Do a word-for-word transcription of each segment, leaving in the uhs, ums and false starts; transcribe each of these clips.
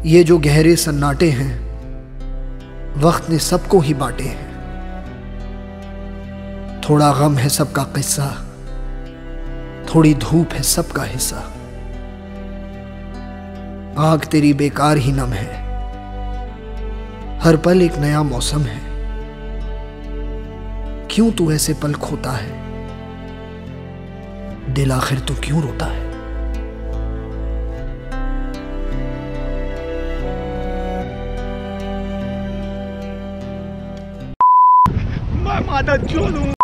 ये जो गहरे सन्नाटे हैं, वक्त ने सबको ही बांटे हैं। थोड़ा गम है सबका किस्सा, थोड़ी धूप है सबका हिस्सा। आग तेरी बेकार ही नम है, हर पल एक नया मौसम है। क्यों तू ऐसे पल खोता है, दिल आखिर तू क्यों रोता है? मैं माता चोद हूं।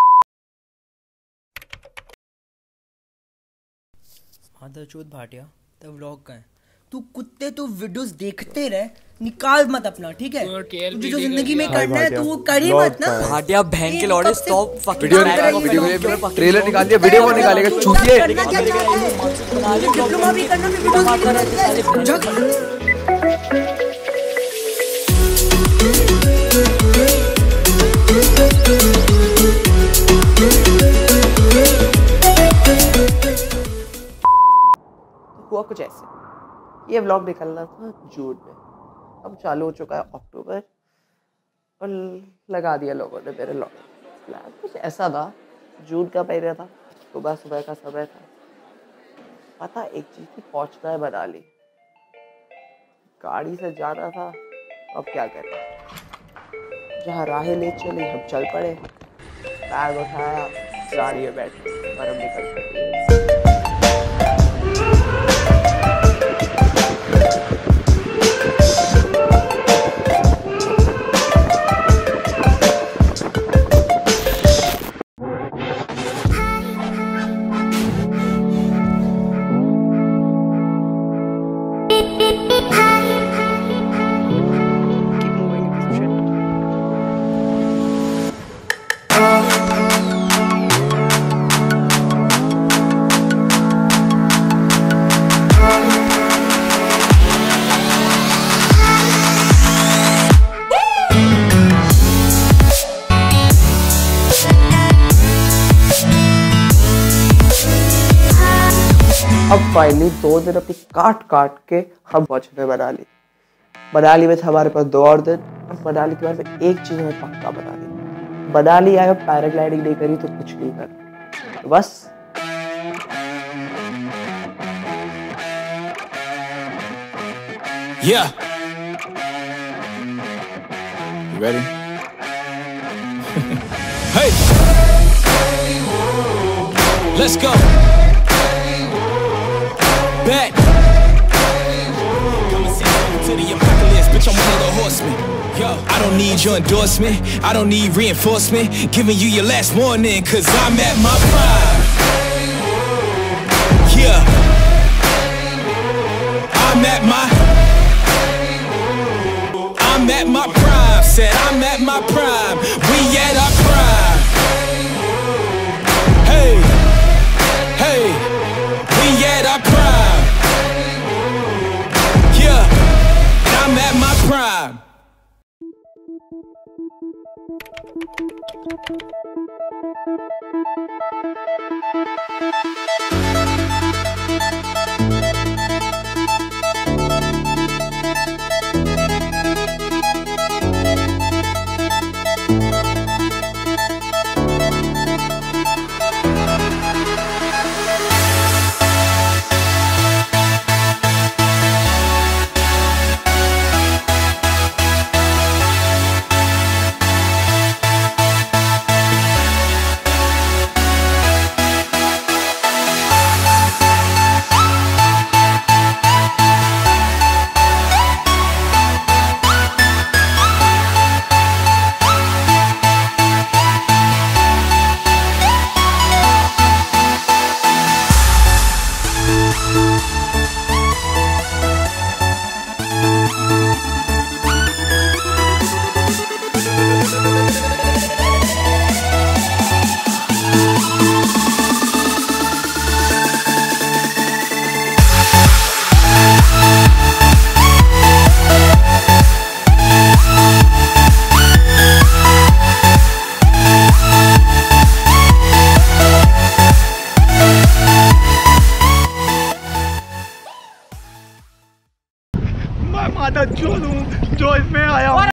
माता चोद भाटिया, तब व्लॉग का है। तू कुत्ते तू वीडियोस देखते रहे, निकाल मत अपना, ठीक है? तुझे जो जिंदगी में करना है तो वो कर ही मत ना। भाटिया बहन के लौड़े, स्टॉप फकिंग वीडियो निकाल, वीडियो ट्रेलर निकाल दिया, वीडियो को निकालेगा चूतिए। डिप्लोमा भी करना, फिर वीडियोस भी हुआ कुछ ऐसे। ये व्लॉग निकलना था जून में, अब चालू हो चुका है अक्टूबर और लगा दिया लोगों ने मेरे व्लॉग। प्लान कुछ ऐसा था, जून का महीना था, सुबह सुबह का समय था। पता एक चीज़ की, पहुंचना है मनाली, गाड़ी से जाना था। अब क्या करें, जहाँ राहें ले चली हम चल पड़े। बैग उठाया, गाड़ी में बैठे और हम निकल पड़े। अब फाइनली दो दिन अपनी काट काट के हम पहुंचे मनाली। मनाली में था हमारे पास दो और दिन। और मनाली के बारे में एक चीज हमें पक्का बता दी, मनाली आए और पैराग्लाइडिंग नहीं करी तो कुछ नहीं कर। तो बस Yeah. You ready? Hey. Let's go. Bet. Come and see to the apocalypse, bitch. I'm one of the horsemen. Yo, I don't need your endorsement. I don't need reinforcement. Giving you your last warning, cause I'm at my prime. Yeah. I'm at my I'm at my prime. Said I'm at my prime. We at our prime. Hey. Hey. We at our prime. Yeah. And I'm at my prime. मैं माता चोद हूँ जो इसमें आया हूँ।